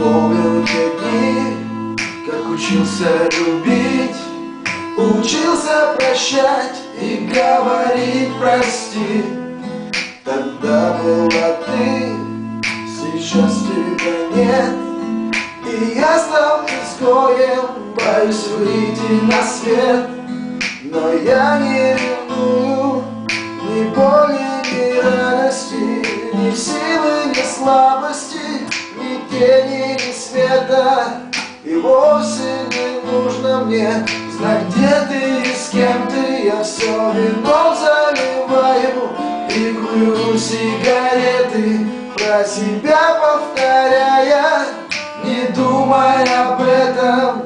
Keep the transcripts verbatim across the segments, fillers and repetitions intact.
Помню те дни, как учился любить, учился прощать и говорить прости. Тогда была ты, сейчас тебя нет, и я стал изгоем, боюсь выйти на свет. Но я не ревную ни боли, ни радости, ни силы, ни слабости, ни тени, ни света. И вовсе не нужно мне знать, где ты и с кем ты. Я все вином заливаю и курю сигареты, про себя повторяя, не думай об этом.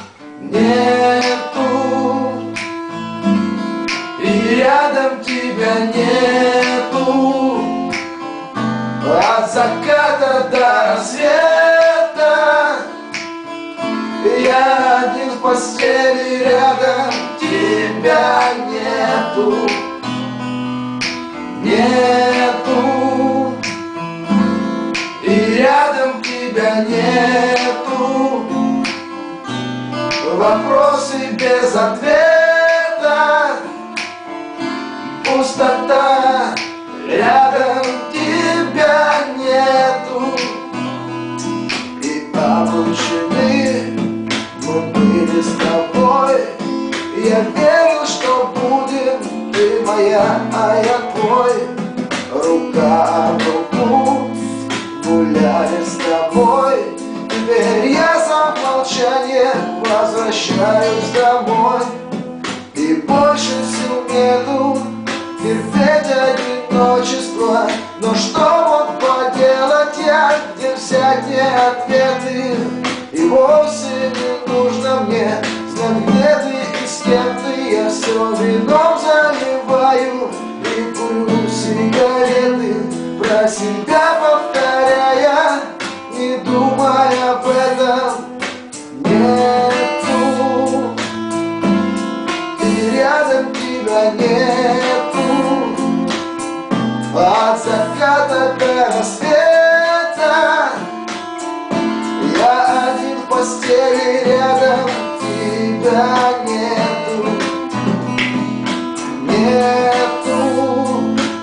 Нету, и рядом тебя нету, от заката до рассвета. Я один в постели, рядом тебя нету. Нету, и рядом тебя нету. Вопросы без ответа, пустота, рядом тебя нету. И обручены мы были с тобой, я верил, что будем, ты моя, а я твой. Рука об руку гуляли с тобой, теперь я за молчание возвращаюсь домой. И больше сил нету терпеть одиночество, но что мог поделать я, где взять мне ответы? И вовсе не нужно мне знать, где ты и с кем ты. Я все вином заливаю и курю сигареты, про себя повторяя, не думая об этом. Нету, и рядом тебя нету, от заката до рассвета. Я один в постели, рядом тебя нету. Нету,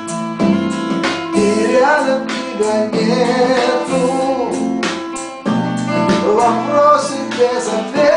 и рядом тебя нету. Вопросы без ответа.